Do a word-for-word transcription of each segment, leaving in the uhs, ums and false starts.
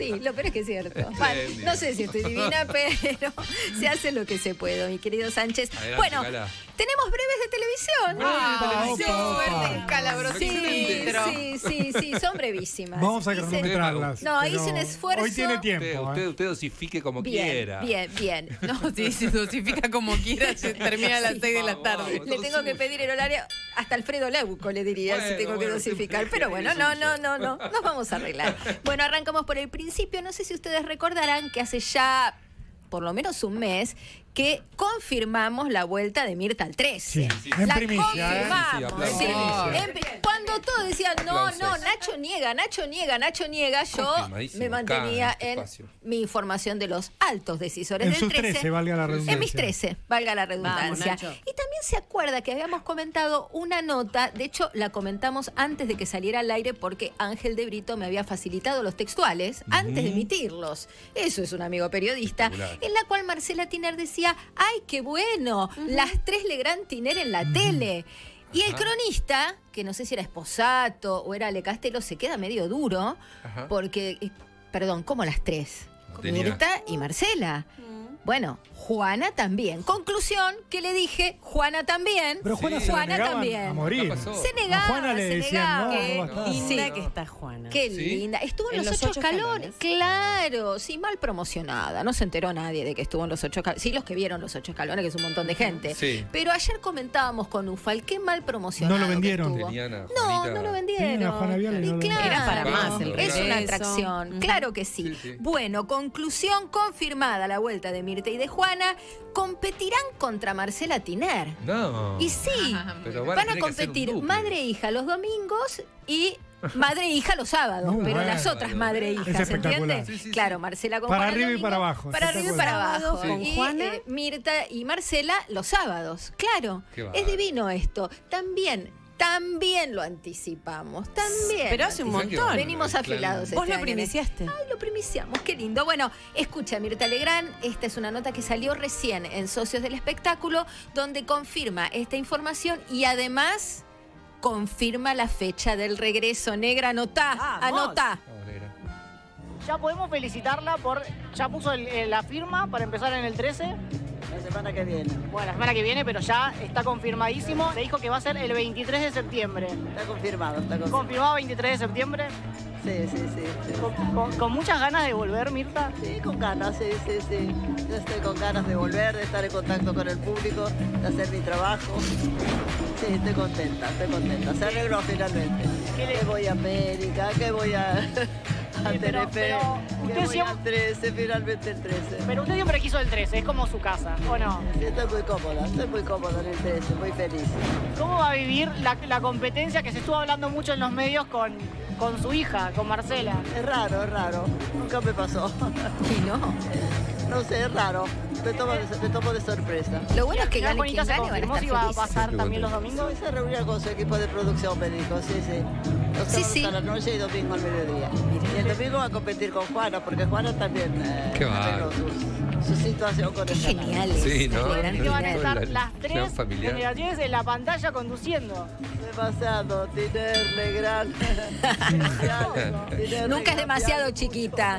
Sí, lo peor es que es cierto. Bueno, no sé si estoy divina, pero se hace lo que se puede, mi querido Sánchez. Adelante, bueno, Cala. tenemos breves de televisión. Ah, sí, opa, sí, sí, sí, sí, son brevísimas. Vamos a Hice- cronometrarlas. No, pero hice un esfuerzo. Hoy tiene Usted, tiempo. usted, ¿eh? usted dosifique como Bien, quiera. bien, bien. No, sí, se dosifica como quiera, se termina a las Sí, seis de la por tarde. favor. Le tengo que pedir el horario hasta Alfredo Leuco, le diría, Bueno, si tengo que bueno, dosificar. siempre Pero hay bueno, eso, no, sí. no, no, no, nos vamos a arreglar. Bueno, arrancamos por el principio. No sé si ustedes recordarán que hace ya por lo menos un mes que confirmamos la vuelta de Mirta al trece. Sí, en la primicia, ¿eh? confirmamos. Sí, sí. aplausos. En pri- Cuando todos decían, no, Aplausos. no, Nacho niega, Nacho niega, Nacho niega, yo Confirmadísimo me mantenía acá en este en espacio. mi información de los altos decisores En del sus trece. trece, valga la redundancia. En mis trece, valga la redundancia. Nacho. Y también se acuerda que habíamos comentado una nota, de hecho la comentamos antes de que saliera al aire porque Ángel de Brito me había facilitado los textuales antes de emitirlos. Eso es un amigo periodista. Espectacular. En la cual Marcela Tiner decía, ¡ay, qué bueno! Las tres Legrand Tiner en la tele. Y el Ajá. cronista, que no sé si era Esposato o era Ale Castelo, se queda medio duro Ajá. porque, eh, perdón, ¿cómo las tres? Tenía- Mirta y Marcela. Bueno, Juana también. Conclusión, que le dije, Juana también. Pero Juana Sí. se la Juana negaban también. a morir. ¿Qué pasó? Se negaba, A Juana le se decían, negaba. no, Qué no va a estar. linda Sí. que está Juana. Qué ¿Sí? linda. Estuvo en, En los, los ocho ocho escalones. escalones. Claro, sí, mal promocionada. No se enteró nadie de que estuvo en los ocho escalones. Sí, los que vieron los ocho escalones, que es un montón de gente. Sí. Pero ayer comentábamos con Ufal, qué mal promocionado. No lo que vendieron. estuvo. Tenían a No, Juanita- no lo vendieron. Tenían a Juana Viale y no lo vendieron. Era para más el Es una regreso. atracción, Ujú. claro que sí. Sí, sí. Bueno, conclusión confirmada la vuelta de Mirta y de Juana. Competirán contra Marcela Tiner. No. Y sí, Pero van, van a a tener que hacer un competir duple. madre e hija los domingos y madre e hija los sábados, Muy pero bueno. las otras madre e hija, Es ¿se espectacular. entiende? Sí, sí, sí. Claro, Marcela con Para Juana el arriba y domingo, para abajo, Para arriba y para espectacular. abajo. Con Y Juana. eh, Mirta y Marcela los sábados. Claro, Qué es bárbaro. divino esto. También, también lo anticipamos. También. Pero lo hace un ¿Sabes qué montón. onda? Venimos Claro. afilados. Vos este lo año. primiciaste. Ay, lo primiciamos, qué lindo. Bueno, escucha, Mirta Legrand, esta es una nota que salió recién en Socios del Espectáculo, donde confirma esta información y además confirma la fecha del regreso. Negra, anotá, Vamos. anotá. Vamos, negra. Ya podemos felicitarla por. Ya puso el- el- la firma para empezar en el trece. La semana que viene. Bueno, la semana que viene, pero ya está confirmadísimo. Se dijo que va a ser el veintitrés de septiembre. Está confirmado, está confirmado. ¿Confirmado veintitrés de septiembre? Sí, sí, sí. Sí, Con, con- con muchas ganas de volver, Mirta. sí, con ganas, sí, sí, sí. Yo estoy con ganas de volver, de estar en contacto con el público, de hacer mi trabajo. Sí, estoy contenta, estoy contenta. Se arregló finalmente. ¿Qué le- Que voy a América, que voy a, a Sí, pero- Telefe, pero que usted voy siempre- al trece, finalmente el trece. Pero usted siempre quiso el trece, es como su casa, ¿o no? Sí, estoy muy cómoda, estoy muy cómoda en el trece, muy feliz. ¿Cómo va a vivir la, la competencia que se estuvo hablando mucho en los medios con, con su hija, con Marcela? Es raro, es raro, nunca me pasó. Y no. No sé, es raro, me tomo de, me tomo de sorpresa. Lo bueno es que ¿Ya gane Juanita quien se gane, van a confirmó si estar iba a felices. pasar Qué también los bueno. domingos? Se reunió con su equipo de producción, me dijo, sí, sí. Los Sí, sábados sí. a la noche y domingo al mediodía. Y el domingo va a competir con Juana, porque Juana también eh, Qué arregló bárbaro. su, su situación con Qué el canal. geniales. Sí, ¿no? las Legrand Que van a Tiner. estar La- las clan tres familiar. generaciones en la pantalla conduciendo. Demasiado, Tiner, Legrand. Demasiado, Tiner, Nunca es Legrand, demasiado Piano. chiquita.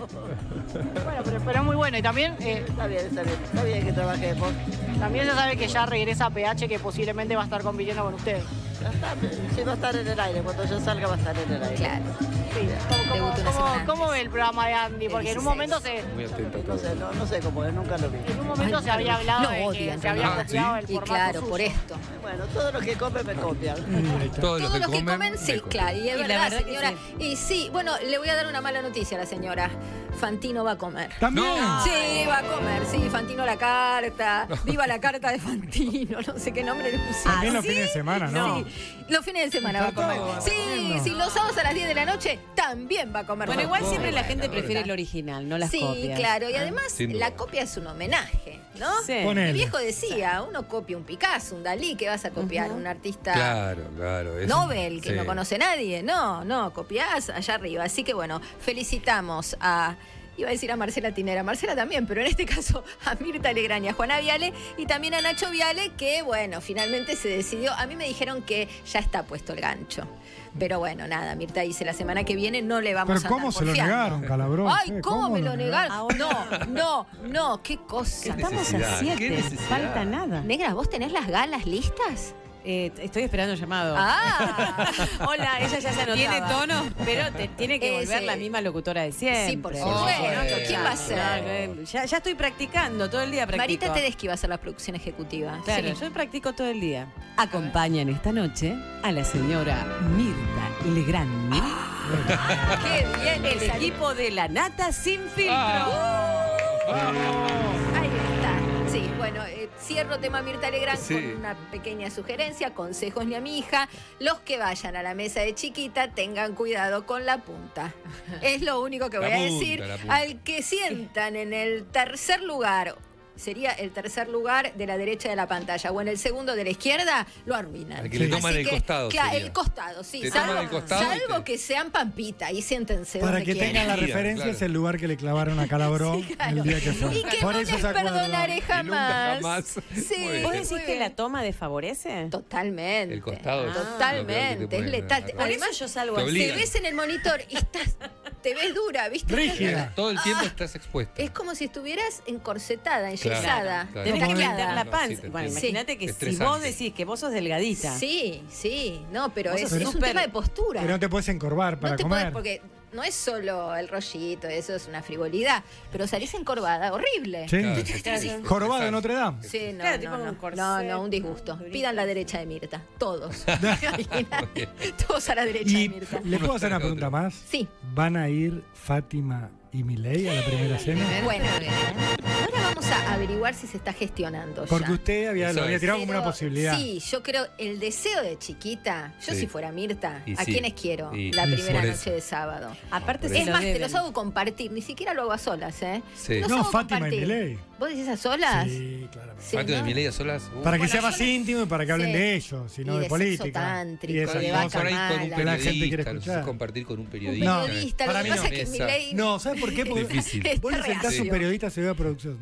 Bueno, pero, pero es muy bueno. Y también, eh, Está bien, está bien, está bien que trabajemos. también se sabe que ya regresa a P H, que posiblemente va a estar compitiendo con usted. Ya está, sí va a estar en el aire, cuando yo salga va a estar en el aire. Claro. Sí. ¿Cómo, cómo- Debutó una cómo- semana cómo antes. ve el programa de Andy? Porque en un dieciséis. momento se, Muy atento a No todo. sé, no, no sé cómo es, nunca lo vi. en un momento Ay, se había hablado lo de que odian, se había realmente. copiado Ah, el Y formato claro, suyo. por esto. Bueno, todos los que comen me copian. Ahí está. Todos Todos los que comen, me sí, comen. claro. Y es Y la verdad, verdad que señora. Y sí, bueno, le voy a dar una mala noticia a la señora. Fantino va a comer. También. No. Sí, va a comer, sí, Fantino la carta, viva la carta de Fantino, no sé qué nombre le pusieron. También los fines de semana, ¿no? Sí, los fines de semana va a Está comer. todo Sí, comiendo. sí, los sábados a las diez de la noche también va a comer. Bueno, igual Fantino. siempre la gente Bueno, prefiere bueno. el original, no las Sí, copias. claro, y además Sin duda. la copia es un homenaje, ¿no? Sí. Ponele. El viejo decía, uno copia un Picasso, un Dalí, ¿qué vas a copiar? Un artista Claro, claro. es- Nobel, que sí. no conoce nadie. No, no, copiás allá arriba. Así que bueno, felicitamos a Iba a decir a Marcela Tinera, Marcela también, pero en este caso a Mirta Legrand y a Juana Viale y también a Nacho Viale, que bueno, finalmente se decidió. A mí me dijeron que ya está puesto el gancho. Pero bueno, nada, Mirta dice, la semana que viene no le vamos ¿Pero a cómo andar se lo porfiando. negaron, Calabró? Ay, ¿cómo, me lo negaron? negaron? No, no, no, qué cosa. Estamos a necesidad? ¿Qué siete, necesidad? falta nada. Negra, ¿vos tenés las galas listas? Eh, estoy esperando el llamado. Ah, Hola, ella ya se anotaba. ¿Tiene tono? Pero te, tiene que Eh, volver sí. la misma locutora de siempre. sí, por Oh, supuesto. bueno. ¿Quién va a ser? No, ya, ya estoy practicando, todo el día practico. Marita Tedeschi va a ser la producción ejecutiva. Claro, Sí. yo practico todo el día. Acompañan esta noche a la señora Mirta Legrand. Qué bien El que salió. equipo de La Nata Sin Filtro. Ahí está. Sí, bueno, eh, cierro tema Mirta Legrand Sí. con una pequeña sugerencia, consejos ni a mi hija. Los que vayan a la mesa de chiquita tengan cuidado con la punta. Es lo único que La voy a punta, decir. la punta. Al que sientan en el tercer lugar, sería el tercer lugar de la derecha de la pantalla, o en el segundo de la izquierda, lo arruinan. Al que le toman Así el que, costado Claro, sería. el costado, sí. Te Salvo, toman el costado y salvo te- que sean Pampita y siéntense Para donde que quieran. tengan la Guía, referencia, claro. es el lugar que le clavaron a Calabró Sí, claro. el día que fue. Y que Por no eso les se acuerda. perdonaré Y nunca jamás. jamás. Sí, Muy bien. ¿Vos muy decís que bien. la toma desfavorece? Totalmente. El costado es Totalmente. lo peor que te Es pueden letal. agarrar. Por Además, eso yo salgo te así. te obligan. ves en el monitor y estás, te ves dura, ¿viste? Rígida. Todo el tiempo estás expuesta. Es como si estuvieras encorsetada, enyesada. Claro, claro. Tenés que Como meter la No, panza. sí, te bueno, entiendo. imagínate que si Estresante. vos decís que vos sos delgadita. Sí, sí. No, pero Vos es, sos es un súper- tema de postura. Pero no te puedes encorvar para no te comer. podés, porque no es solo el rollito, eso es una frivolidad. Pero salís encorvada, horrible. Sí. Claro, sí, sí, sí. Jorobado de Notre Dame. Sí, no, Claro, no, tipo no. un corset, no, no, un disgusto. durito. Pidan la derecha de Mirta, todos. Todos a la derecha de Y Mirta. le puedo hacer una Uno pregunta tras más. Sí. ¿Van a ir Fátima y Milei a la primera cena? Bueno, ahora vamos a averiguar si se está gestionando Porque ya. usted había, Eso lo había es. tirado como una Pero posibilidad. Sí, yo creo, el deseo de chiquita, yo Sí. si fuera Mirta, Y ¿a sí. quiénes quiero? Y- la y primera por noche eso. de sábado. Aparte por se Es lo más, te deben. los hago compartir, ni siquiera lo hago a solas, ¿eh? Sí. Te los No, hago Fátima y compartir. Milei. ¿Vos decís a solas? Sí, claramente. Sí, Fátima y ¿no? Milei a solas. uh. Para que Bueno, sea yo más no- íntimo y para que hablen Sí. de ellos, sino Y de, de sexo política. tántrico, y esas de Con- vaca cosas. por ahí con un mala. Que la gente quiere periodista, lo escuchar. haces compartir con un Un periodista. No, periodista, lo para que mí pasa no. es que Esa. Milei No, ¿sabes por qué? Porque Difícil. está vos le sentás a un reacio. periodista, se ve a producción.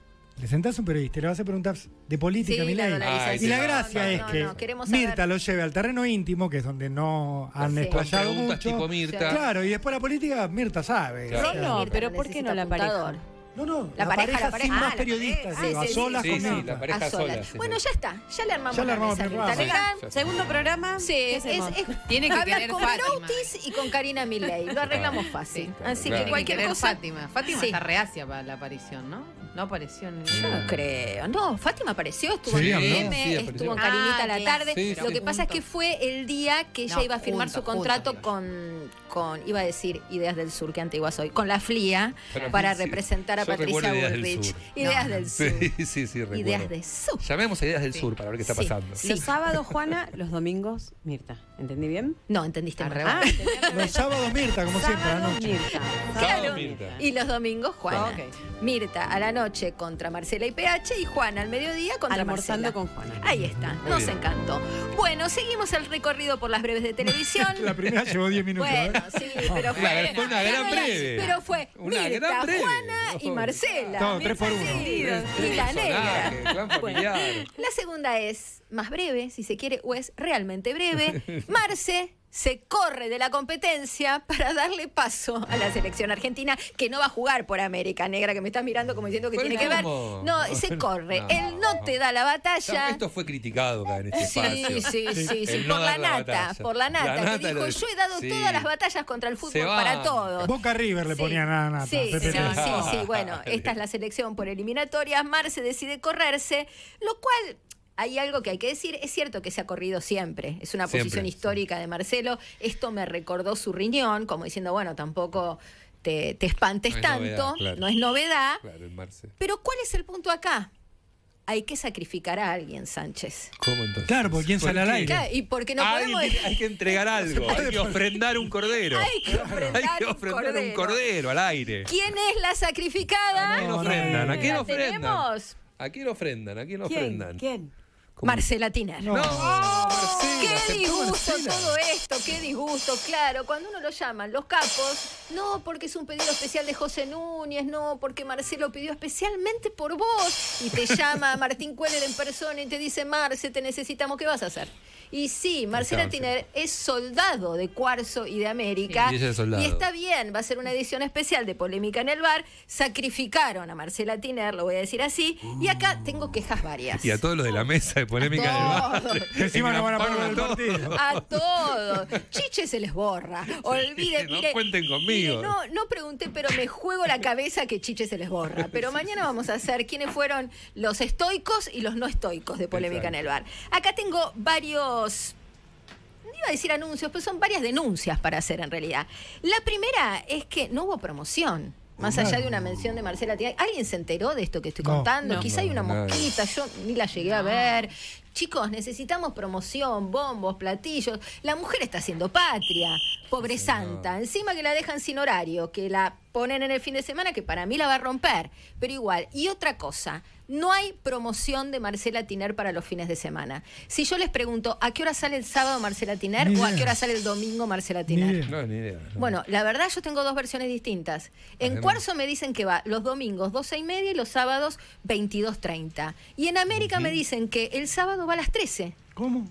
Le sentás a un periodista y le vas a preguntar de política, Sí, la Milei. dolarización. Ay, Y la no, gracia no, es no, que no, queremos Mirta saber- lo lleve al terreno íntimo, que es donde no han Sí. Con explayado preguntas mucho. tipo Mirta. Claro, y después la política, Mirta sabe. Claro. O sea, No, Mirta pero ¿por qué no la pareja? apuntador. No, no, La la, pareja, pareja, la pareja. sin Ah, más la periodistas, pareja. digo, Sí, a sí, solas sí, con sí, Mirta. la pareja A solas. sola, sí. Bueno, ya está, ya le armamos Ya le la armamos mesa el Mirta programa. Legrand. Ya está. Segundo programa. Sí, ¿qué es, hacemos? es- Tiene que hablas querer con Fátima. Berautis y con Karina Milei. Lo arreglamos fácil. claro, Así claro. que cualquier Querer cosa. Fátima. Fátima Sí. está reacia para la aparición, ¿no? No apareció en Yo no creo. No, Fátima apareció, estuvo Sí, en habló. M, Sí, apareció. estuvo en Carinita a la Ah, tarde. sí, Lo sí. que pasa es que fue el día que ella No, iba a firmar juntos, su contrato juntos, con, con, iba a decir Ideas del Sur, que antigua soy, con la FLIA Para mí para sí. representar a Yo Patricia recuerdo Ideas del Bullrich. Sur. Ideas No, del no. Sur. Sí, sí, sí, recuerdo. Ideas del Sur. Llamemos a Ideas del Sí. Sur para ver qué está Sí. pasando. Sí. Los sábados, Juana, los domingos, Mirta. ¿Entendí bien? No, entendiste Al mal. revés. Ah, Los sábados Mirta, como siempre, a la Sábado, noche. Mirta. Claro. Sábado, Mirta. Y los domingos, Juana. Ok. Mirta a la noche contra Marcela y P H y Juana al mediodía contra Almorzando Marcela. con Juana. Ahí está, Muy nos bien. encantó. Bueno, seguimos el recorrido por las breves de televisión. La primera llevó diez minutos. Bueno, ¿eh? sí, pero fue, Claro, fue una gran pero- breve. Pero fue Una Mirta, gran breve. Juana y No. Marcela. Todo, tres por uno. Sí, Tres- y tres la personajes, negra. clan familiar. La segunda es más breve, si se quiere, o es realmente breve. Marce se corre de la competencia para darle paso a la selección argentina, que no va a jugar por América, negra, que me estás mirando como diciendo que ¿Pero tiene que ver. cómo? No, se corre. No. Él no te da la batalla. Esto fue criticado acá en este Sí, espacio. sí, sí, sí, El no por la dar la nata, batalla. por la nata, La que nata dijo, lo- yo he dado sí. todas las batallas contra el Se fútbol va. para todos. Boca River le Sí. ponían a Nata. Sí, Pepe sí, Tres. sí, sí. Ah, Bueno, vale. esta es la selección por eliminatorias. Marce decide correrse, lo cual hay algo que hay que decir. Es cierto que se ha corrido siempre. Es una Siempre, posición sí. histórica de Marcelo. Esto me recordó su riñón, como diciendo, bueno, tampoco te, te espantes No es tanto, novedad, claro. no es novedad. Claro, el Marce. Pero ¿cuál es el punto acá? Hay que sacrificar a alguien, Sánchez. ¿Cómo entonces? Claro, porque ¿quién ¿Por sale al qué? aire? Claro, y porque no Alguien podemos... tiene- hay que entregar algo, hay que ofrendar un cordero. Hay que ofrendar Hay que un ofrendar cordero. un cordero al aire. ¿Quién es la sacrificada? ¿A quién ofrendan? ¿A quién ¿La ofrendan? tenemos? ¿A quién ofrendan? ¿A quién ¿Quién? ofrendan? ¿Quién? ¿Cómo? Marcela Tiner. No. No, Marcela, Qué aceptó disgusto Marcela. todo esto, qué disgusto, claro. Cuando uno lo llaman los capos, no porque es un pedido especial de José Núñez, no porque Marcelo pidió especialmente por vos. Y te llama Martín Cuéllar en persona y te dice, Marce, te necesitamos, ¿qué vas a hacer? Y sí, Marcela Claro, sí. Tiner es soldado de Cuarzo y de América. Sí, y ella es soldado. Y está bien, va a ser una edición especial de Polémica en el Bar. Sacrificaron a Marcela Tiner, lo voy a decir así. Y acá tengo quejas varias. Y a todos los de la mesa de polémica del bar. todos. Que encima no van a Engrampan poner el a todos. partido. A todos. Chiche se les borra. Olviden, no mire, cuenten conmigo. mire, no, no pregunté, pero me juego la cabeza que Chiche se les borra. Pero mañana vamos a hacer quiénes fueron los estoicos y los no estoicos de Polémica en el Bar. Acá tengo varios... No iba a decir anuncios, pero son varias denuncias para hacer en realidad. La primera es que no hubo promoción. Más allá de una mención de Marcela Tiner. ¿Alguien se enteró de esto que estoy No. contando? No. Quizá hay una No, nadie. mosquita, yo ni la llegué a ver. Chicos, necesitamos promoción, bombos, platillos. La mujer está haciendo patria, pobre santa. Encima que la dejan sin horario, que la ponen en el fin de semana, que para mí la va a romper. Pero igual. Y otra cosa, no hay promoción de Marcela Tiner para los fines de semana. Si yo les pregunto, ¿a qué hora sale el sábado Marcela Tiner Ni o a idea. qué hora sale el domingo Marcela Ni Tiner? idea. No, ni idea. no. Bueno, la verdad yo tengo dos versiones distintas. En Además. Cuarzo me dicen que va los domingos doce y media y los sábados veintidós treinta. Y en América me dicen que el sábado va a las trece. ¿Cómo?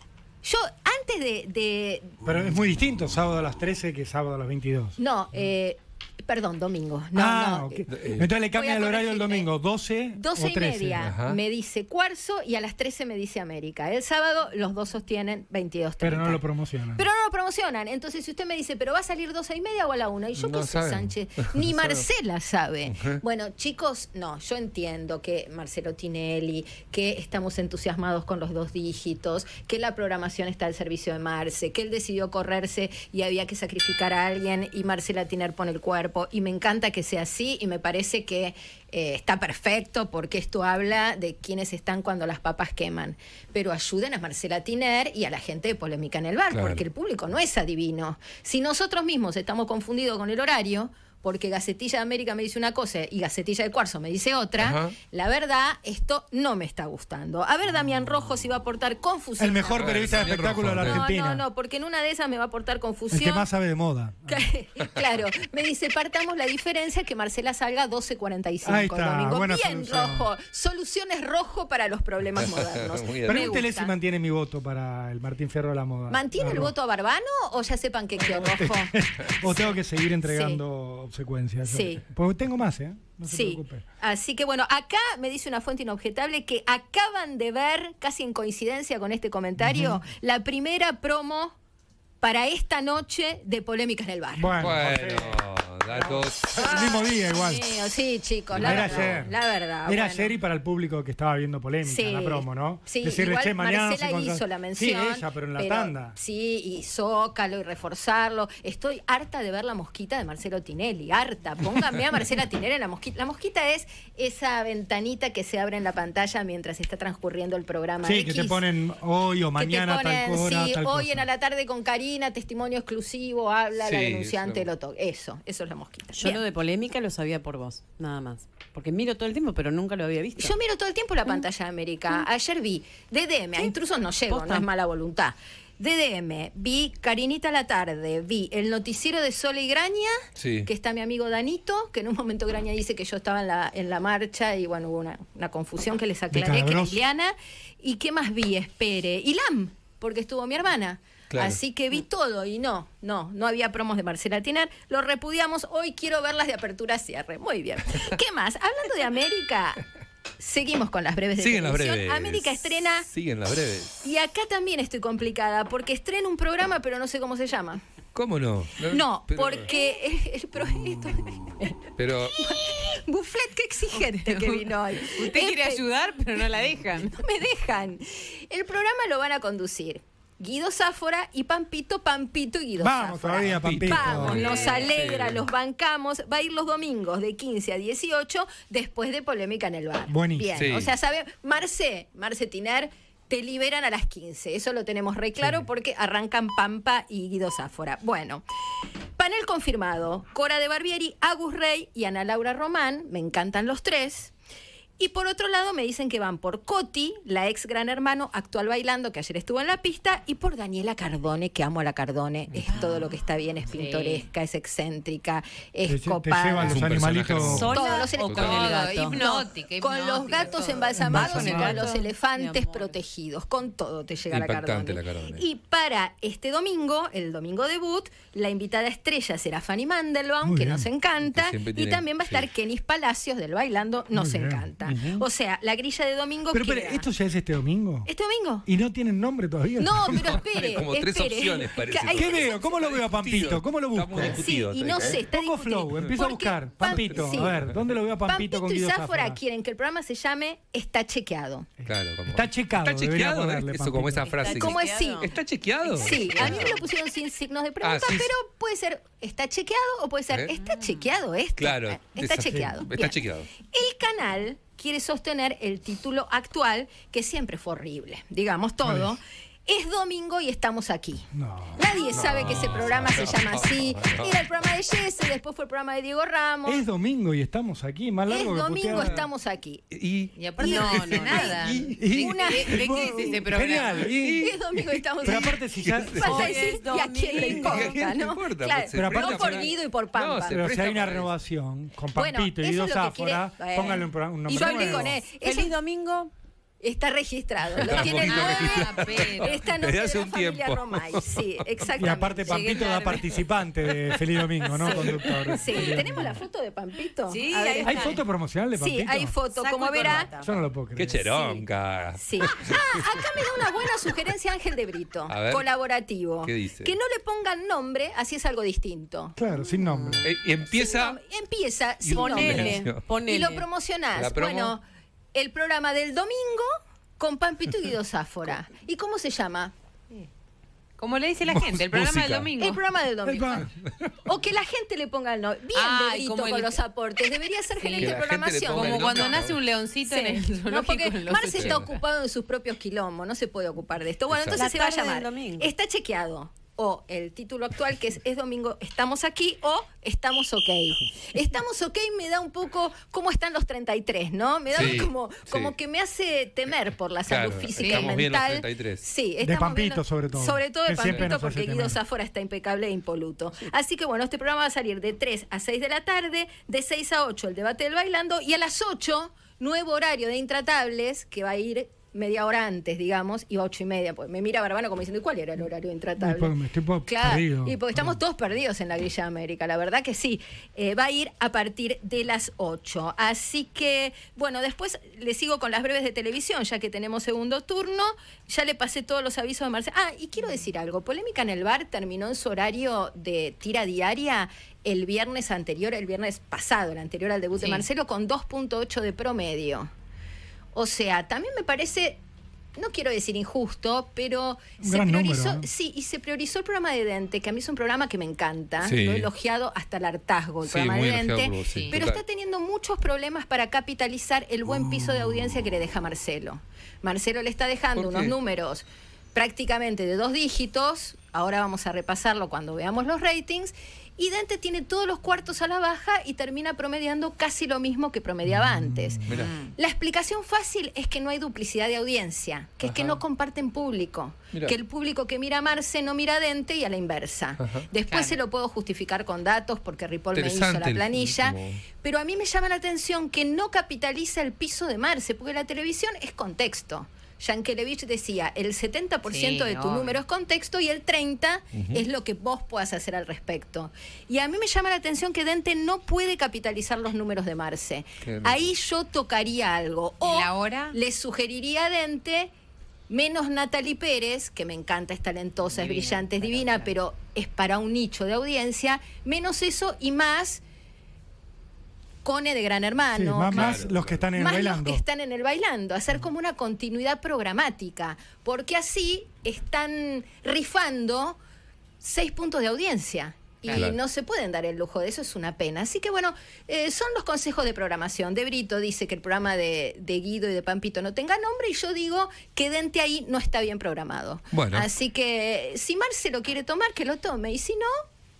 Yo antes de... de- Pero es muy distinto sábado a las trece que sábado a las veintidós. no, eh, perdón, domingo. No, ah, no. ok. eh, Entonces le cambian voy a el horario el corregirme. domingo, doce doce o y trece. media Ajá. me dice Cuarzo y a las trece me dice América. El sábado los dos sostienen veintidós treinta. Pero no lo promocionan. Pero no lo promocionan. Entonces, si usted me dice, ¿pero va a salir doce y media o a la una? Y yo No qué sé, saben. Sánchez. Ni No Marcela sabe. Ujú. Bueno, chicos, no, yo entiendo que Marcelo Tinelli, que estamos entusiasmados con los dos dígitos, que la programación está al servicio de Marce, que él decidió correrse y había que sacrificar a alguien y Marcela Tiner pone el cuerpo. Y me encanta que sea así y me parece que eh, está perfecto porque esto habla de quienes están cuando las papas queman. Pero ayuden a Marcela Tiner y a la gente de Polémica en el Bar, Claro. porque el público no es adivino. Si nosotros mismos estamos confundidos con el horario, porque Gacetilla de América me dice una cosa y Gacetilla de Cuarzo me dice otra, Ajá. la verdad, esto no me está gustando. A ver, Damián Rojo si va a aportar confusión. El mejor Ah, periodista de Daniel espectáculo de la Rojo, No, Argentina. no, no, porque en una de esas me va a aportar El confusión. que más sabe de moda. Claro, me dice, partamos la diferencia que Marcela salga doce cuarenta y cinco Ahí el está, domingo. buena Bien, solución. Rojo. Soluciones rojo para los problemas modernos. Muy bien. Me Pregúntele gusta. si mantiene mi voto para el Martín Fierro de la moda. ¿Mantiene el Arroba. voto a Barbano o ya sepan que quedó rojo? O tengo que seguir entregando obsecuencias. Sí. Porque tengo más, ¿eh? No se Sí, preocupe. así que bueno, acá me dice una fuente inobjetable que acaban de ver, casi en coincidencia con este comentario, la primera promo para esta noche de Polémicas en el Bar. Bueno, Bueno, datos. el mismo día igual. Dios mío, sí, chicos, la Era verdad. ayer. La verdad. Era bueno. ayer y para el público que estaba viendo polémica Sí, en la promo, ¿no? sí, Decirle, igual che, mañana Marcela se contra- hizo la mención. Sí, ella, pero en la tanda. Sí, y zócalo y reforzarlo. Estoy harta de ver la mosquita de Marcelo Tinelli, harta. Pónganme a Marcela Tinelli en la mosquita. La mosquita es esa ventanita que se abre en la pantalla mientras está transcurriendo el programa Sí, X. que te ponen hoy o Que mañana te ponen, tal hora, sí, tal hoy cosa. en a la tarde con Karina, testimonio exclusivo, habla la Sí, denunciante, eso. lo toca. Eso, eso es la mosquita. Yo Bien. lo de polémica lo sabía por vos, nada más. Porque miro todo el tiempo, pero nunca lo había visto. Yo miro todo el tiempo la pantalla de América. Ayer vi D D M, a intrusos no llego, Posta. no es mala voluntad. D D M, vi Carinita a la tarde, vi el noticiero de Sole y Graña, Sí. que está mi amigo Danito, que en un momento Graña dice que yo estaba en la, en la marcha y bueno, hubo una, una confusión que les aclaré, que era Calabroso. Ileana. ¿Y qué más vi? Espere. Y Lam, porque estuvo mi hermana. Claro. Así que vi todo y no, no, no había promos de Marcela Tiner. Lo repudiamos. Hoy quiero verlas de apertura a cierre. Muy bien. ¿Qué más? Hablando de América, seguimos con las breves de Siguen las televisión. breves. América estrena, Siguen las breves. y acá también estoy complicada, porque estrena un programa, pero no sé cómo se llama. ¿Cómo no? No, Pero- porque el, el pro- esto- Pero Bufflet, qué exigente que vino hoy. Usted quiere Este- ayudar, pero no la dejan. No me dejan. El programa lo van a conducir Guido Sáfora y Pampito, Pampito y Guido Vamos Sáfora. todavía, Pampito. Vamos, nos Sí. alegra, los bancamos. Va a ir los domingos de quince a dieciocho después de Polémica en el Bar. Buenísimo. Bien, Sí. o sea, sabe, Marce, Marce Tiner, te liberan a las quince. Eso lo tenemos re claro Sí. porque arrancan Pampa y Guido Sáfora. Bueno, panel confirmado. Cora de Barbieri, Agus Rey y Ana Laura Román. Me encantan los tres. Y por otro lado me dicen que van por Coti, la ex Gran Hermano, actual bailando, que ayer estuvo en la pista, y por Daniela Cardone, que amo a la Cardone, es todo lo que está bien, es pintoresca, es excéntrica, es Te, te copada. llevan Es los un animalitos. personaje ¿Sola Todos los o con el gato? Hipnótica, Con los hipnótica, gatos todo. embalsamados y Embalsamados. con los elefantes Mi amor. protegidos. Con todo te llega la Impactante Cardone. la Cardone. Y para este domingo, el domingo debut, la invitada estrella será Fanny Mandelbaum, Muy que bien. nos encanta. Que siempre Y tiene- también va a estar sí. Kenis Palacios del Bailando, nos Muy bien. encanta. O sea, la grilla de domingo Pero, queda- pero, ¿esto ya es este domingo? ¿Este domingo? ¿Y no tienen nombre todavía? No, pero espere. Hay como tres espere. opciones, parece. Que hay ¿Qué tres veo? ¿Cómo lo veo a Pampito? ¿Cómo lo Está busco? muy Sí, discutido, y no ¿eh? sé, está Pongo discutido. flow, empiezo a Porque buscar. Pam- Pampito, sí. a ver, ¿dónde lo veo a Pampito con y Guido Zafora Zafora? quieren que el programa se llame Está Chequeado. Claro, como... Está checado, Está debería chequeado, ponerle, eso como Pampito. esa frase. ¿Cómo que- es sí? ¿Está chequeado? Sí, a mí me lo pusieron sin signos de pregunta, Ah, sí, sí. pero puede ser está chequeado o puede ser ¿Eh? está chequeado esto. Claro. Está esa- chequeado. Está Bien. chequeado. El canal quiere sostener el título actual, que siempre fue horrible, digamos todo. Es domingo y estamos aquí. No. Nadie sabe que ese programa se llama así. Era el programa de Jesse, después fue el programa de Diego Ramos. Es domingo y estamos aquí, más Es largo que domingo, puteada. estamos aquí. Y... Y aparte Y- no, no, no, nada. Y- y- Una- ¿De, de qué es ese programa? Genial. Y- Es domingo y estamos pero aquí. aparte si ya... Vas a Hoy decir, es ¿y a quién le domingo. importa? ¿Y a quién le ¿no? importa? Claro, Pues se Pero no aparte- por Guido y por Pampa. No, se Pero si presta hay una para eso. renovación con Bueno, Pampito y eso Guido es lo que Zafora, quiere- póngale un, pro- un nombre Y yo hablé nuevo. con él. Feliz Ese domingo. está registrado. Lo Está tiene el un poquito nueve. Ah, pero. Esta Desde noche hace de la un familia tiempo. Romay. Sí, exactamente. Y aparte Pampito da tarde. participante de Feliz Domingo, ¿no? Sí. Conductor. Sí, ¿tenemos la foto de Pampito? Sí, A ver, ahí está. ¿Hay foto promocional de Pampito? Sí, hay foto. Saco Como y verá. corbata. Yo no lo puedo creer. ¡Qué cheronca! Sí. Ah, acá me da una buena sugerencia Ángel de Brito. A ver. Colaborativo. ¿Qué dice? Que no le pongan nombre, así es algo distinto. Claro, sin nombre. Eh, y Sin empieza... nombre. Empieza Y sin Ponele, nombre. ponele. Y lo promocionás. La promo. Bueno, el programa del domingo con Pampito y Guido Zafora. ¿Y cómo se llama? Como le dice la gente, el programa Música. del domingo. El programa del El domingo. pa- O que la gente le ponga el nombre. Bien, Ay, de Brito como con el- los aportes. Debería ser Sí. gerente Que de la gente le programación. ponga el Como cuando nombre. nace un leoncito en el Sí. zoológico No, porque en los Marce está ochenta. ocupado en sus propios quilombos, no se puede ocupar de esto. Bueno, Exacto. entonces se La va a tarde llamar. del domingo. Está chequeado. O el título actual que es Es domingo, estamos aquí, o estamos ok. Estamos ok me da un poco cómo están los treinta y tres, ¿no? Me da Sí, como, como sí. que me hace temer por la salud Claro, física y estamos bien los mental. treinta y tres. Sí, De estamos Pampito, viendo- sobre todo, Sobre todo de que siempre Pampito, nos hace porque Guido temer. Zafora está impecable e impoluto. Así que bueno, este programa va a salir de tres a seis de la tarde, de seis a ocho el debate del bailando, y a las ocho, nuevo horario de Intratables, que va a ir media hora antes, digamos, y a ocho y media. Pues me mira Barbano como diciendo, ¿y cuál era el horario de Intratables? Después me estoy po- Claro, perdido. y porque estamos todos perdidos en la Grilla América, la verdad que sí. Eh, va a ir a partir de las ocho. Así que, bueno, después le sigo con las breves de televisión, ya que tenemos segundo turno. Ya le pasé todos los avisos de Marcelo. Ah, y quiero decir algo. Polémica en el bar terminó en su horario de tira diaria el viernes anterior, el viernes pasado, el anterior al debut de Sí. Marcelo, con dos punto ocho de promedio. O sea, también me parece, no quiero decir injusto, pero Un se gran priorizó, número, ¿eh? sí, y se priorizó el programa de Dente, que a mí es un programa que me encanta, Sí. lo he elogiado hasta el hartazgo, el Sí, programa muy de elogiado Dente, por vos, sí, pero total. está teniendo muchos problemas para capitalizar el buen piso de audiencia que le deja Marcelo. Marcelo le está dejando ¿Por unos qué? números prácticamente de dos dígitos, ahora vamos a repasarlo cuando veamos los ratings, y Dente tiene todos los cuartos a la baja y termina promediando casi lo mismo que promediaba antes. Mirá. La explicación fácil es que no hay duplicidad de audiencia, que es que Ajá. no comparten público, Mirá. que el público que mira a Marce no mira a Dente y a la inversa. Ajá. Después Claro. se lo puedo justificar con datos porque Ripoll me hizo la Interesante el- planilla, como- pero a mí me llama la atención que no capitaliza el piso de Marce, porque la televisión es contexto. Yankelevich decía, el setenta por ciento Sí, de tu obvio. número es contexto y el treinta por ciento es lo que vos puedas hacer al respecto. Y a mí me llama la atención que Dente no puede capitalizar los números de Marce. Qué loco. Ahí yo tocaría algo. O ¿Y la hora? le sugeriría a Dente menos Natalie Pérez, que me encanta, es talentosa, Divina, es brillante, es pero divina, claro. pero es para un nicho de audiencia, menos eso y más Cone de Gran Sí, Hermano, más, más más los que están en el más bailando. los que están en el bailando, hacer como una continuidad programática, porque así están rifando seis puntos de audiencia. Y Claro. no se pueden dar el lujo de eso, es una pena. Así que bueno, eh, son los consejos de programación. De Brito dice que el programa de, de Guido y de Pampito no tenga nombre, y yo digo que Dente ahí no está bien programado. Bueno. Así que si Marce lo quiere tomar, que lo tome, y si no,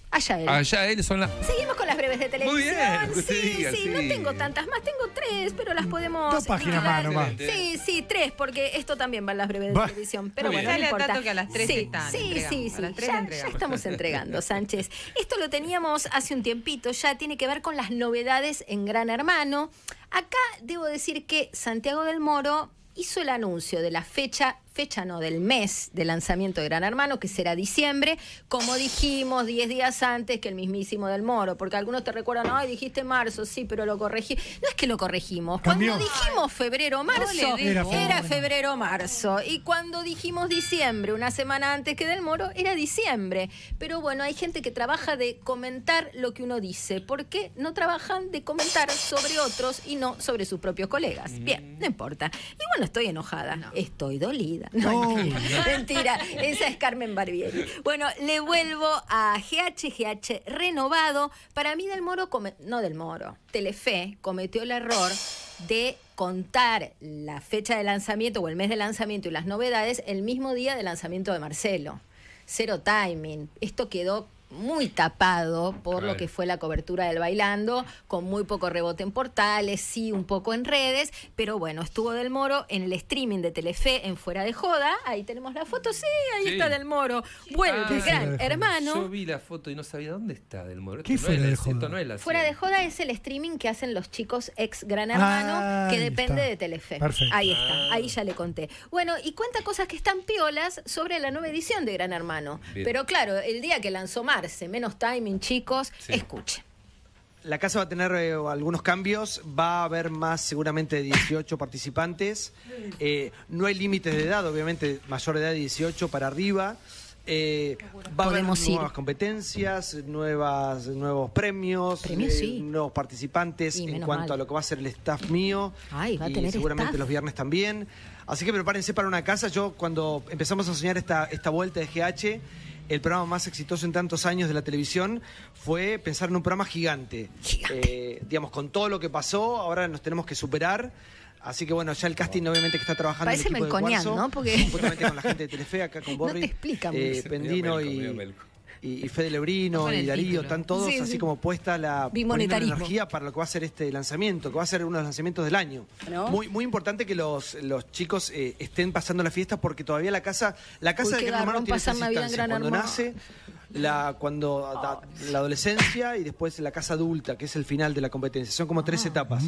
Allá él. Allá él son las... Seguimos con las breves de televisión. Muy bien, sí, usted diga, sí, sí. no tengo tantas más, tengo tres, pero las podemos. Dos páginas liquidar. más nomás. Sí, sí, tres, porque esto también va en las breves de Va. televisión. Pero Muy bueno, bien. no Dale importa. dato que a las tres sí, están, sí, entregamos. sí, A sí. las tres Ya, ya entregamos. estamos entregando, Sánchez. Esto lo teníamos hace un tiempito, ya tiene que ver con las novedades en Gran Hermano. Acá debo decir que Santiago del Moro hizo el anuncio de la fecha, fecha no, del mes de lanzamiento de Gran Hermano, que será diciembre, como dijimos diez días antes que el mismísimo del Moro, porque algunos te recuerdan, ay, dijiste marzo, sí, pero lo corregí. No es que lo corregimos, Cambió. cuando dijimos febrero, marzo, No le Era digo. febrero. era febrero, marzo, y cuando dijimos diciembre, una semana antes que del Moro, era diciembre. Pero bueno, hay gente que trabaja de comentar lo que uno dice, ¿por qué no trabajan de comentar sobre otros y no sobre sus propios colegas? Bien, no importa. Y bueno, estoy enojada, estoy dolida. No, Oh. mentira, mentira, esa es Carmen Barbieri. Bueno, le vuelvo a G H, G H renovado. Para mí del Moro, come- no del Moro, Telefe cometió el error de contar la fecha de lanzamiento o el mes de lanzamiento y las novedades el mismo día de lanzamiento de Marcelo. Cero timing. Esto quedó muy tapado por Claro. lo que fue la cobertura del Bailando, con muy poco rebote en portales, sí un poco en redes, pero bueno, estuvo del Moro en el streaming de Telefe en Fuera de Joda, ahí tenemos la foto, sí, ahí Sí. está del Moro, vuelve Ah, Fuera de Gran Joda. Hermano. Yo vi la foto y no sabía dónde está del Moro. ¿Qué Esto no Fuera es de la- Joda? esto no es la Fuera de cien. Joda es el streaming que hacen los chicos ex Gran Hermano, Ah, que ahí depende está. de Telefe. Perfecto. Ahí está, Ah. ahí ya le conté. Bueno, y cuenta cosas que están piolas sobre la nueva edición de Gran Hermano. Bien. Pero claro, el día que lanzó Marce, menos timing, chicos, Sí. escuchen. La casa va a tener eh, algunos cambios, va a haber más seguramente de dieciocho participantes, eh, no hay límites de edad, obviamente mayor de edad de dieciocho para arriba, eh, va a haber Podemos ir. nuevas competencias, nuevas, nuevos premios, Premios, sí. nuevos participantes Y en menos cuanto mal. a lo que va a ser el staff mío Ay, va a y tener seguramente staff. los viernes también. Así que prepárense para una casa. Yo cuando empezamos a soñar esta, esta vuelta de G H, el programa más exitoso en tantos años de la televisión fue pensar en un programa gigante. Gigante. Eh, digamos, con todo lo que pasó, ahora nos tenemos que superar. Así que bueno, ya el casting obviamente que está trabajando Parece el equipo de Melconian, Cuarzo, ¿no? Porque- juntamente con la gente de Telefe, acá con No Borri, te explican eh, mucho. Pendino Medio Melco, y, medio Melco. y, y Fede Lebrino Con y el Darío, título. están todos Sí, así sí. como puesta la poniendo Bimonetarismo. energía para lo que va a ser este lanzamiento, que va a ser uno de los lanzamientos del año. ¿No? Muy, muy importante que los, los chicos eh, estén pasando la fiesta porque todavía la casa, la casa Uy, de qué Gran Hermano garrón tiene pasar tres Navidad en instancias. Gran Cuando Hermano. nace, la, cuando da- la adolescencia y después la casa adulta, que es el final de la competencia. Son como Ah. tres etapas.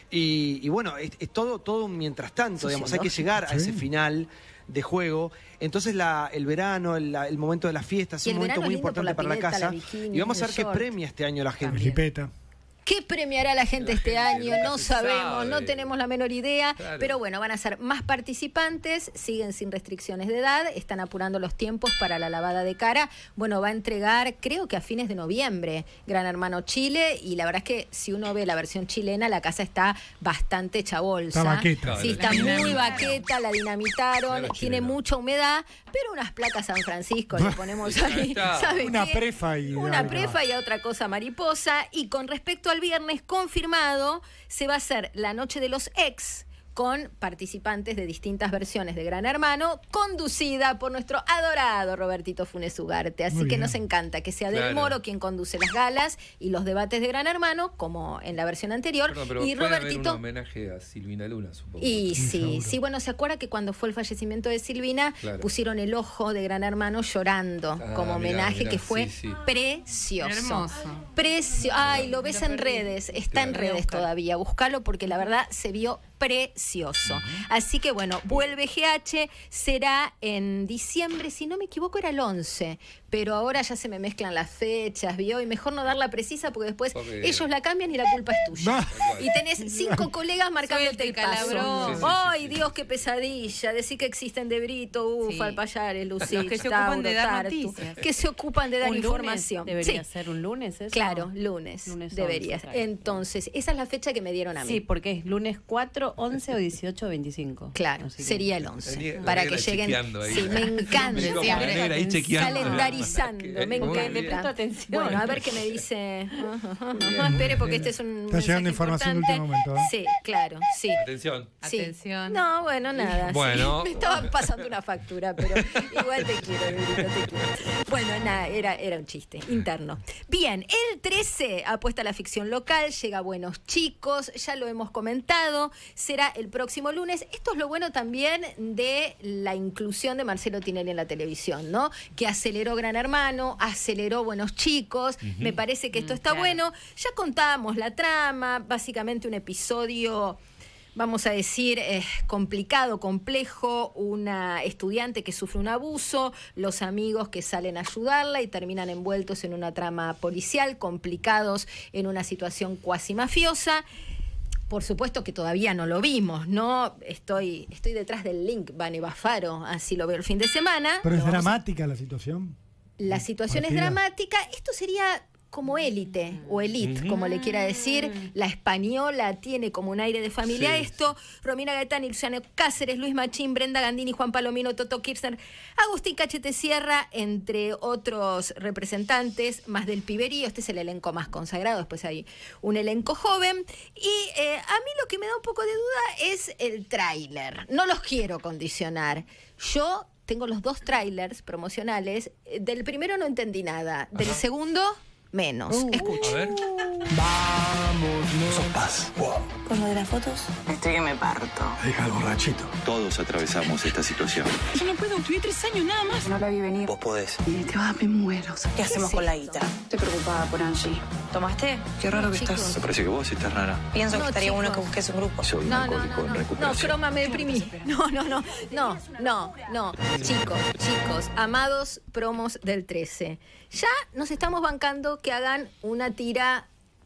Y, y bueno, es, es todo, todo un mientras tanto, digamos, hay que llegar a ese final de juego. Entonces la, el verano, el, la- el momento de las fiestas, Y es el un momento verano muy lindo por importante la para la pileta, casa. la bikini, Y vamos a el ver qué short. premia este año la gente. Filipeta. ¿Qué premiará la gente este año? nunca No se sabemos, sabe. no tenemos la menor idea, Claro. pero bueno, van a ser más participantes, siguen sin restricciones de edad, están apurando los tiempos para la lavada de cara. Bueno, va a entregar, creo que a fines de noviembre, Gran Hermano Chile, y la verdad es que si uno ve la versión chilena, la casa está bastante hecha bolsa. Está baqueta. Sí, está La muy dinamitaron. baqueta, la dinamitaron, Mira los tiene chilenos. mucha humedad, pero unas placas San Francisco le ponemos Ya ahí, está. ¿sabe Una qué? prefa y Una algo. prefa y a otra cosa mariposa. Y con respecto al viernes confirmado, se va a hacer la noche de los ex con participantes de distintas versiones de Gran Hermano, conducida por nuestro adorado Robertito Funes Ugarte. Así Muy que bien. nos encanta que sea Del Claro. Moro quien conduce las galas y los debates de Gran Hermano, como en la versión anterior. Perdón, pero y puede haber un Robertito... homenaje a Silvina Luna, supongo. Y Sí, sí, seguro. sí, bueno, ¿se acuerda que cuando fue el fallecimiento de Silvina Claro. pusieron el ojo de Gran Hermano llorando Ah, como mirá, homenaje mirá, que fue sí, sí. precioso? Hermoso. Precio, ay, lo ves en redes, está en Claro. redes todavía, búscalo porque la verdad se vio precioso. Así que bueno, vuelve G H, será en diciembre, si no me equivoco era el once, pero ahora ya se me mezclan las fechas, ¿vio? Y mejor no darla precisa porque después Porque- ellos la cambian y la culpa es tuya. Y tenés cinco colegas marcándote el paso. Calabró. Sí, sí, sí, Ay, sí. Dios, qué pesadilla. Decir que existen de Brito, Ufa, Sí. Alpayares, Lucich, Los que se ocupan Tauro, de dar Tartu, noticias. que se ocupan de dar ¿Un lunes? información. ¿Debería Sí. ser un lunes eso? Claro, lunes, Lunes deberías. once, claro. Entonces, esa es la fecha que me dieron a mí. Sí, porque es lunes cuatro dieciocho, once o dieciocho, veinticinco. Claro, Así que- sería el once. Daniela- Para que Daniela lleguen. chequeando ahí. Sí, me encanta. Digo, Siempre Daniela ahí chequeando. Calendarizando, me Muy encanta. bien. Presto atención. Bueno, a ver qué me dice. Ajá, ajá, ajá. Espere, porque este es un. Está llegando mensaje información de importante. último momento, ¿eh? Sí, claro, sí. Atención. Sí. Atención. No, bueno, nada. sí. Bueno. Me estaban pasando una factura, pero igual te quiero, Negrito, te quiero. Bueno, nada, era, era un chiste interno. Bien, el trece apuesta a la ficción local, llega Buenos Chicos, ya lo hemos comentado, será el próximo lunes. Esto es lo bueno también de la inclusión de Marcelo Tinelli en la televisión, ¿no? Que aceleró Gran Hermano, aceleró Buenos Chicos. Me parece que esto Mm, está claro. bueno. Ya contábamos la trama, básicamente un episodio, vamos a decir, eh, complicado, complejo, una estudiante que sufre un abuso, los amigos que salen a ayudarla y terminan envueltos en una trama policial, complicados en una situación cuasi mafiosa. Por supuesto que todavía no lo vimos, ¿no? Estoy, estoy detrás del link, Vane Bafaro, así lo veo el fin de semana. Pero es Lo vamos a- dramática la situación. La situación es Partida. dramática. Esto sería como élite o elite, como le quiera decir. La española tiene como un aire de familia Sí. esto. Romina Gaetán, Luciano Cáceres, Luis Machín, Brenda Gandini, Juan Palomino, Toto Kirchner, Agustín Cachete Sierra, entre otros representantes, más del piberío. Este es el elenco más consagrado, después hay un elenco joven. Y eh, a mí lo que me da un poco de duda es el tráiler. No los quiero condicionar. Yo tengo los dos trailers promocionales. Eh, Del primero no entendí nada. Del segundo, menos. Escucha. A ver. ¿Con lo de las fotos? Estoy que me parto. Deja al borrachito. Todos atravesamos esta situación. Yo no puedo, tuve tres años nada más. No la vi venir. Vos podés. Te va, me muero. ¿Qué hacemos es con la esto? guita? Estoy preocupada por Angie. ¿Tomaste? Qué raro que Chicos. estás. Me parece que vos estás rara. Pienso No, que estaría chicos. bueno que busques un grupo. Soy un No, no, alcohólico no, en no. No, recuperación. croma, me deprimí. No, no, no. No, no, no. Chicos, chicos, amados promos del trece. Ya nos estamos bancando que hagan una tira,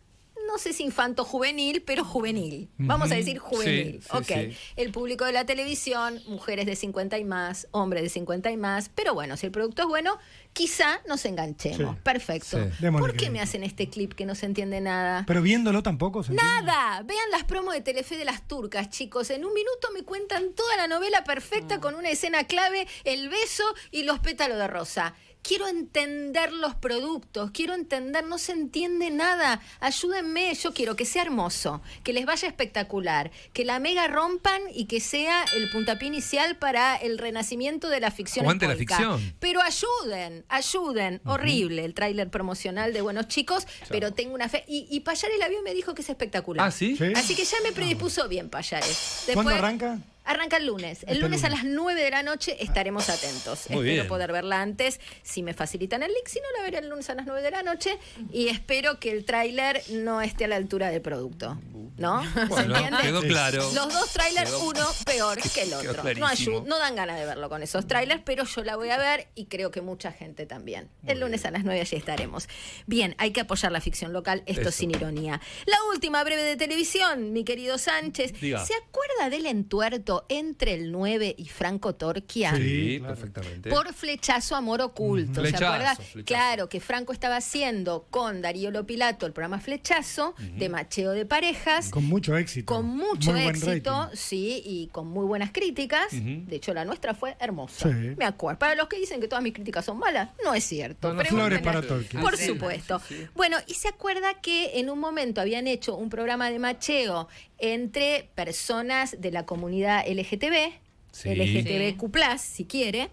no sé si infanto juvenil, pero juvenil. Vamos a decir juvenil. Sí, sí, ok. sí. El público de la televisión, mujeres de cincuenta y más, hombres de cincuenta y más. Pero bueno, si el producto es bueno, quizá nos enganchemos. Sí. Perfecto. Sí. Démosle ¿Por qué crédito. me hacen este clip que no se entiende nada? Pero viéndolo tampoco se entiende. Nada, vean las promos de Telefe de las turcas, chicos. En un minuto me cuentan toda la novela perfecta con una escena clave, el beso y los pétalos de rosa. Quiero entender los productos, quiero entender, no se entiende nada. Ayúdenme, yo quiero que sea hermoso, que les vaya espectacular, que la mega rompan y que sea el puntapié inicial para el renacimiento de la ficción. Aguante en la polka. ficción. Pero ayuden, ayuden. Horrible el tráiler promocional de Buenos Chicos, pero tengo una fe. Y, y Payares la vio y me dijo que es espectacular. Ah, ¿sí? Sí. Así que ya me predispuso bien, Payares. ¿Cuándo Después- arranca? Arranca el lunes. El Este lunes a lunes. las nueve de la noche estaremos atentos. Muy espero bien. poder verla antes, si me facilitan el link. Si no, la veré el lunes a las nueve de la noche. Y espero que el tráiler no esté a la altura del producto. ¿No? ¿Se Bueno, entiende? quedó claro. Los dos trailers, Quedó- uno peor que el quedó otro. No, clarísimo. ayu- no dan ganas de verlo con esos trailers, pero yo la voy a ver y creo que mucha gente también. El lunes a las nueve allí estaremos. Bien, hay que apoyar la ficción local, esto Eso. sin ironía. La última breve de televisión, mi querido Sánchez. Diga. ¿Se acuerda del entuerto entre el nueve y Franco Torquia? Sí, claro. perfectamente. Por flechazo amor oculto. Flechazo, ¿Se acuerda? flechazo. Claro, que Franco estaba haciendo con Darío Lopilato el programa Flechazo, de macheo de parejas. Con mucho éxito. Con mucho Muy buen éxito, rating. sí, y con muy buenas críticas. Ujú. De hecho, la nuestra fue hermosa. Sí. Me acuerdo. Para los que dicen que todas mis críticas son malas, no es cierto. No, no, Flores Pregúntenle- para Torque. Por Sí, supuesto. sí, sí. Bueno, y se acuerda que en un momento habían hecho un programa de macheo entre personas de la comunidad L G T B, Sí. L G T B Q plus, si quiere,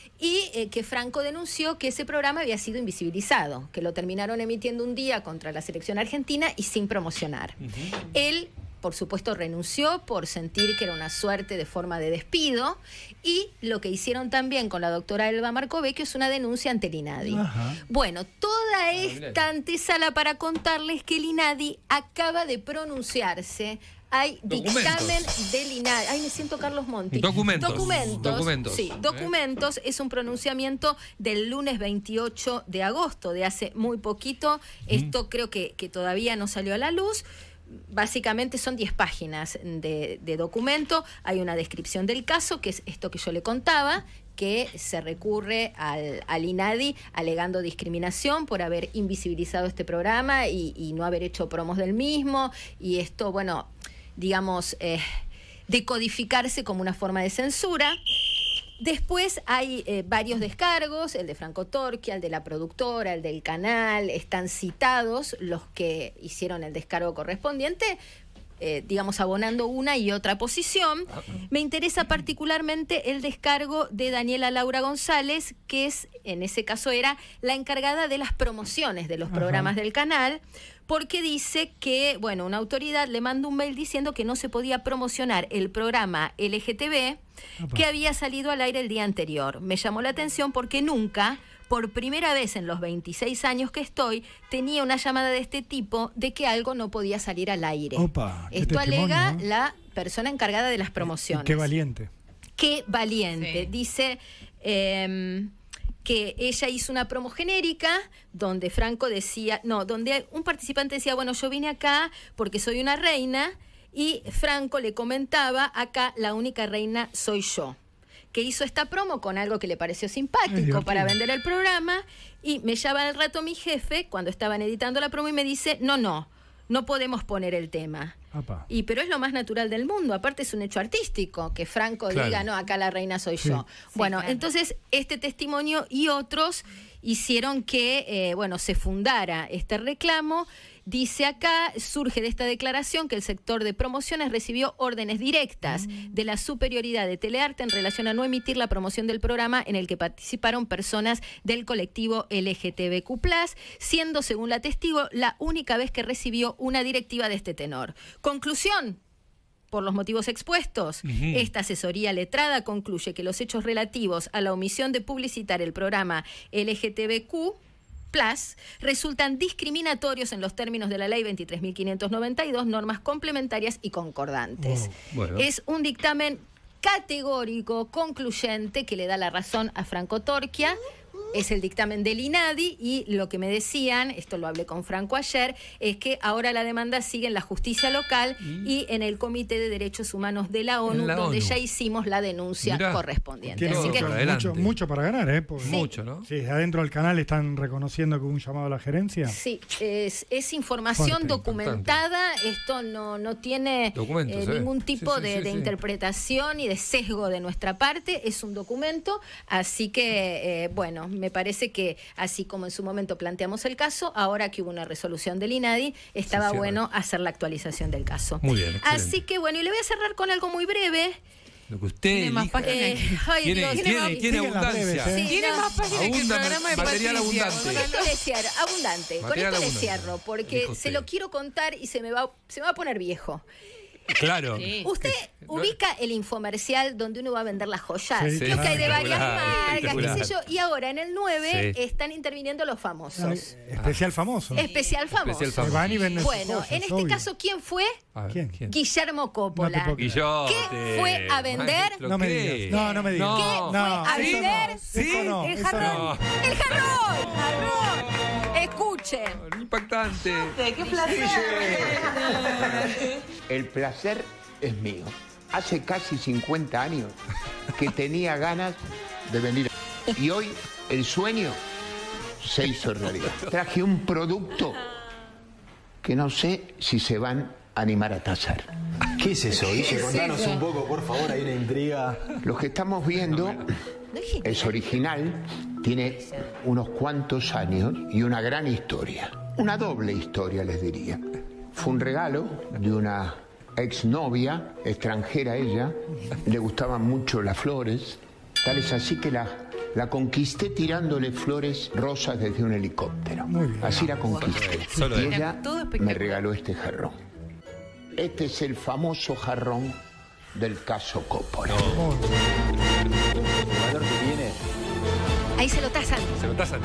y eh, que Franco denunció que ese programa había sido invisibilizado, que lo terminaron emitiendo un día contra la selección argentina y sin promocionar. Él, por supuesto, renunció por sentir que era una suerte de forma de despido, y lo que hicieron también con la doctora Elba Marcovecchio es una denuncia ante el INADI. Ajá. Bueno, toda mira. esta antesala para contarles que el INADI acaba de pronunciarse. Hay Documentos. dictamen del INADI. Ay, me siento Carlos Monti. Documentos. Documentos. Documentos. Sí, documentos. Es un pronunciamiento del lunes veintiocho de agosto, de hace muy poquito. Esto creo que, que todavía no salió a la luz. Básicamente son diez páginas de, de documento. Hay una descripción del caso, que es esto que yo le contaba, que se recurre al, al INADI alegando discriminación por haber invisibilizado este programa y, y no haber hecho promos del mismo. Y esto, bueno, digamos, eh, decodificarse como una forma de censura. Después hay eh, varios descargos, el de Franco Torquia, el de la productora, el del canal, están citados los que hicieron el descargo correspondiente, eh, digamos, abonando una y otra posición. Me interesa particularmente el descargo de Daniela Laura González, que es, en ese caso era la encargada de las promociones de los Ajá. programas del canal, porque dice que, bueno, una autoridad le mandó un mail diciendo que no se podía promocionar el programa L G T B Opa. que había salido al aire el día anterior. Me llamó la atención porque nunca, por primera vez en los veintiséis años que estoy, tenía una llamada de este tipo de que algo no podía salir al aire. Opa, qué Esto testimonio, alega ¿no? la persona encargada de las Y promociones. qué valiente. Qué valiente. Sí. Dice eh, que ella hizo una promo genérica donde Franco decía, no, donde un participante decía, bueno, yo vine acá porque soy una reina, y Franco le comentaba, acá la única reina soy yo. Que hizo esta promo con algo que le pareció Ay, simpático divertido. para vender el programa, y me llama al rato mi jefe cuando estaban editando la promo y me dice, no, no, no podemos poner el tema. Apa. Y pero es lo más natural del mundo, aparte es un hecho artístico, que Franco Claro. diga, no, acá la reina soy Sí. yo. Sí, Bueno, claro. entonces este testimonio y otros hicieron que, eh, bueno, se fundara este reclamo. Dice acá, surge de esta declaración que el sector de promociones recibió órdenes directas de la superioridad de Telearte en relación a no emitir la promoción del programa en el que participaron personas del colectivo L G T B Q plus, siendo, según la testigo, la única vez que recibió una directiva de este tenor. Conclusión. Por los motivos expuestos, Ujú. esta asesoría letrada concluye que los hechos relativos a la omisión de publicitar el programa L G T B Q plus resultan discriminatorios en los términos de la Ley veintitrés mil quinientos noventa y dos, normas complementarias y concordantes. Wow. Bueno. Es un dictamen categórico, concluyente, que le da la razón a Franco Torquia. Es el dictamen del INADI, y lo que me decían, esto lo hablé con Franco ayer, es que ahora la demanda sigue en la justicia local y en el Comité de Derechos Humanos de la ONU, En la donde ONU. ya hicimos la denuncia Mirá. correspondiente. Tiene Así Todo que, mucho, para adelante. mucho, mucho para ganar, ¿eh? Porque- Mucho, ¿no? Sí, adentro del canal están reconociendo que hubo un llamado a la gerencia. sí, es, es información Fuerte, documentada, esto no, no tiene Documentos, eh, ¿eh? ningún Sí, tipo sí, de, sí, de sí. interpretación y de sesgo de nuestra parte, es un documento, así que, eh, bueno, me parece que así como en su momento planteamos el caso, ahora que hubo una resolución del INADI, estaba cierra. bueno hacer la actualización del caso. Muy bien, excelente. Así que, bueno, y le voy a cerrar con algo muy breve. Lo que usted Tiene más elija. páginas. Eh, ay, Tiene, Dios, tiene, no. tiene Sigan las abundancia. breves, ¿eh? Sí, Tiene no. más páginas que el Abunda programa de material Patricia. abundante. Con esto le cierro, abundante. Con Material esto le abundante. cierro, porque Dijo se usted. lo quiero contar y se me va, se me va a poner viejo. Claro. Sí. Usted no- ubica el infomercial donde uno va a vender las joyas, Sí, que claro. hay de varias Espectacular, marcas, qué sé espectacular. yo, y ahora en el nueve Sí. están interviniendo los Ay, famosos. especial famoso. Especial famoso. Especial Se famoso. van y venden sus Bueno, cosas, en este obvio. caso, ¿quién fue? A ver, ¿Quién? ¿quién? Guillermo No te Coppola. puedo creer. Guillote. ¿Qué fue a vender? Maestro, No me ¿qué? digas. No, no me digas. No. ¿Qué No, fue a eso vender? no, ¿Sí? eso no, El eso jarrón. no. ¡El jarrón! ¡Jarrón! Escuchen. Impactante. El placer es mío. Hace casi cincuenta años que tenía ganas de venir. Y hoy el sueño se hizo realidad. Traje un producto que no sé si se van a animar a tasar. ¿Qué es eso? Dice, contanos un poco, por favor, hay una intriga. Lo que estamos viendo es original, tiene unos cuantos años y una gran historia. Una doble historia, les diría. Fue un regalo de una exnovia, extranjera ella, le gustaban mucho las flores, tal es así que la, la conquisté tirándole flores rosas desde un helicóptero. Muy bien. Así la conquisté. Solo Y él. ella Todo espectacular. me regaló este jarrón. Este es el famoso jarrón del caso Coppola. El valor que tiene. Ahí se lo tasan. Se lo tasan.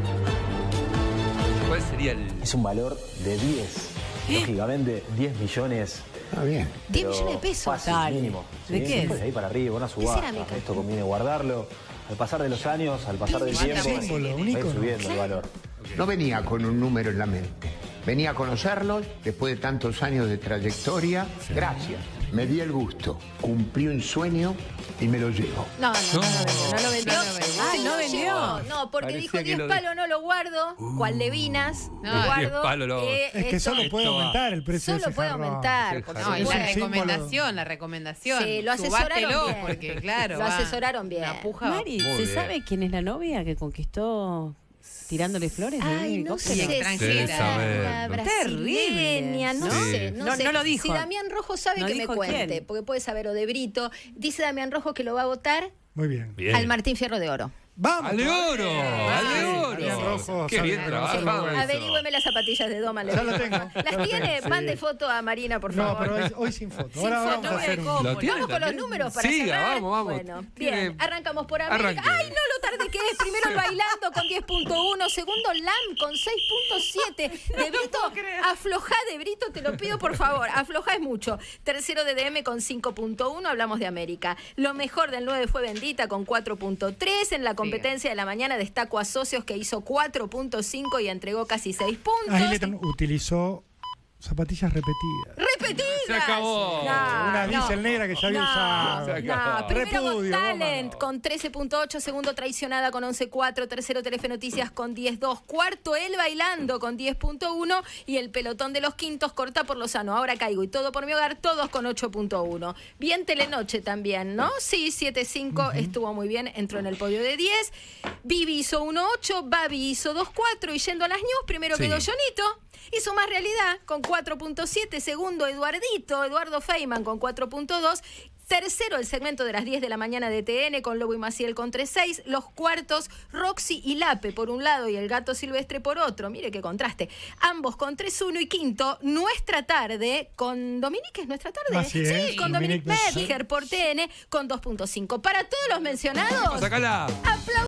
¿Cuál sería el...? Es un valor de diez. Lógicamente, diez millones. Está bien. diez pero millones de pesos. Fácil, Dale. mínimo. ¿De ¿sí? qué Después es? de ahí para arriba, una subasta. cerámica? Esto conviene guardarlo. Al pasar de los años, al pasar del Qué tiempo, símbolo, un va a ir ícono. subiendo el valor. No venía con un número en la mente. Venía a conocerlos después de tantos años de trayectoria. Gracias. Me di el gusto, cumplí un sueño y me lo llevo. No, no, no, no, no lo vendió. No lo vendió. Ah, Sí, no lo vendió. llevó. No, porque Parecía dijo que diez lo de- palos no lo guardo. ¿Cuál Levinas? No, lo guardo. diez palos lo- eh, Es que esto- solo puede esto va. aumentar el precio de Solo ese puede jarrón. aumentar. Ese por jarrón. No, y Es la un símbolo. recomendación, la recomendación. Sí, lo asesoraron Subátelo, bien. porque claro. Lo va asesoraron bien. Una puja. Mari, Muy ¿se bien. sabe quién es la novia que conquistó tirándole flores? Ay, ¿Eh? no ¿Cómo sé. Y se llama? extranjera. Debe saberlo. Brasileña, no Terrible. sé, no, No, sé. no lo dijo. Si Damián Rojo sabe No que me dijo cuente, quién. porque puede saber o de Brito. Dice Damián Rojo que lo va a votar Muy bien. Bien. al Martín Fierro de Oro. ¡Vamos! ¡Ale oro! ¡Ale Damián oro! Rojo ¡Qué sabe bien reconocer trabajado lo eso! Averígüeme las zapatillas de Doma. le Ya digo. lo tengo, ya ¿Las lo tiene? tengo, sí. Mande foto a Marina, por No, favor. pero hoy, hoy sin foto. Sin Ahora foto, vamos a hacer novia de un... copo. ¿Lo tiene Vamos con los también? números para Siga, cerrar. vamos, vamos. Bueno, Tiene- bien. Arrancamos por América. Arranque. ¡Ay, no lo tarde que es! Primero el Bailando con diez punto uno. Segundo Lam con seis punto siete. De Brito, aflojá de Brito, te lo pido por favor. Aflojá es mucho. Tercero de D M con cinco punto uno. Hablamos de América. Lo mejor del nueve fue Bendita con cuatro punto tres. En la competencia de la mañana destaco a Socios que hizo cuatro punto cinco y entregó casi seis puntos. Ailton utilizó zapatillas repetidas. ¡Repetidas! Se acabó. No, Una no. diesel negra que ya había No, usado. Se acabó. no. Primero Got Repudio, Talent vamos. con trece punto ocho, segundo Traicionada con once punto cuatro, tercero Telefe Noticias con diez punto dos, cuarto El Bailando con diez punto uno y el pelotón de los quintos Corta por Lozano. Ahora Caigo y Todo por Mi Hogar, todos con ocho punto uno. Bien Telenoche también, ¿no? Sí, siete punto cinco, estuvo muy bien, entró en el podio de diez. Vivi hizo uno punto ocho, Babi hizo dos punto cuatro y yendo a las news, primero Sí. quedó Jonito. Hizo Más Realidad con cuatro punto siete, segundo Eduardito, Eduardo Feynman con cuatro punto dos, tercero el segmento de las diez de la mañana de T N con Lobo y Maciel con tres punto seis, los cuartos Roxy y Lape por un lado y el Gato Silvestre por otro, mire qué contraste, ambos con tres punto uno y quinto Nuestra Tarde con Dominique, ¿es Nuestra Tarde? Así es, Sí, con Dominique Dominique Metzger. Metzger por T N con dos punto cinco. Para todos los mencionados, Sácala. aplausos.